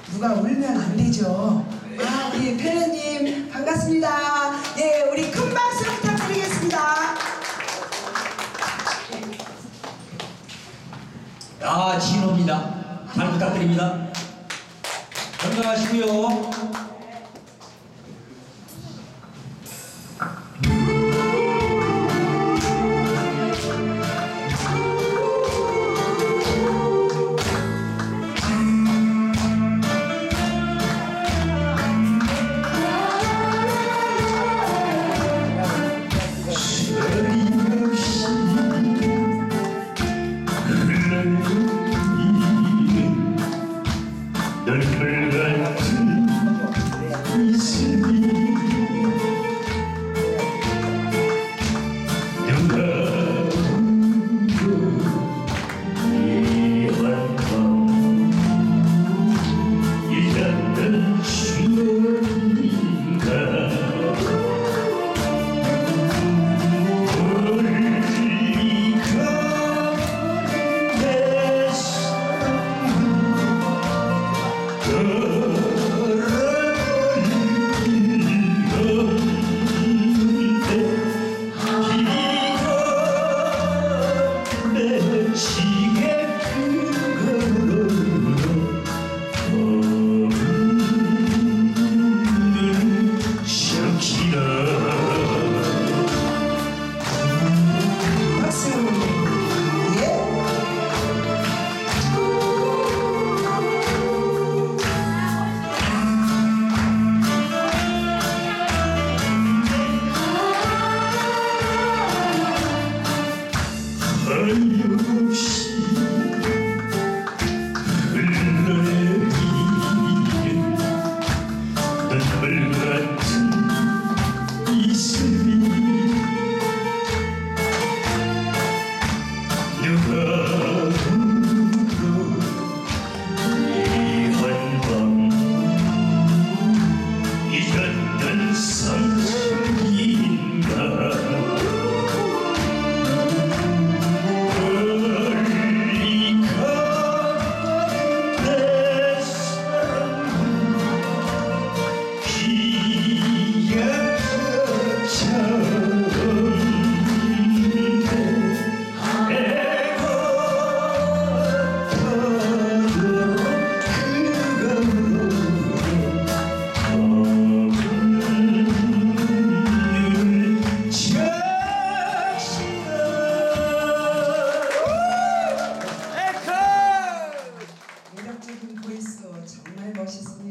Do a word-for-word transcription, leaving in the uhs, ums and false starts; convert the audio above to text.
누가 울면 안 되죠. 아, 우리 편현님 반갑습니다. 예, 우리 큰 박수 부탁드리겠습니다. 아, 진호입니다. 잘 부탁드립니다. 건강하시고요. 널 같은 이슬이 누가 울고 이한밤 잊었던 추억인가 박수. 예. 하염없이 흘러내리는 눈물 같은 이슬이 누가 울고 이한밤 잊었던 상처인가 매력적인 보이스 정말 멋있습니다.